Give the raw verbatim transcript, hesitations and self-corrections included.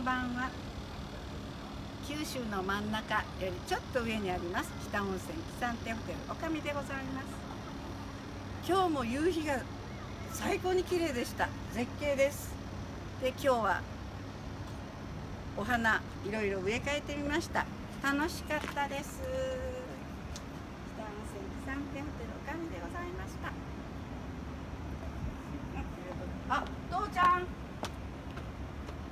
ばんは。九州の真ん中よりちょっと上にあります北温泉喜山亭ホテルおかみでございます。今日も夕日が最高に綺麗でした。絶景です。で、今日はお花いろいろ植え替えてみました。楽しかったです。